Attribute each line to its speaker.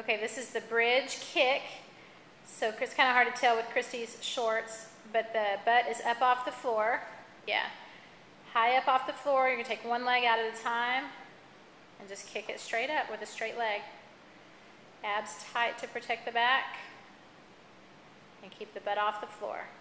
Speaker 1: Okay, this is the bridge kick. So it's kind of hard to tell with Christy's shorts, but the butt is up off the floor. Yeah. High up off the floor. You're going to take one leg out at a time and just kick it straight up with a straight leg. Abs tight to protect the back. And keep the butt off the floor.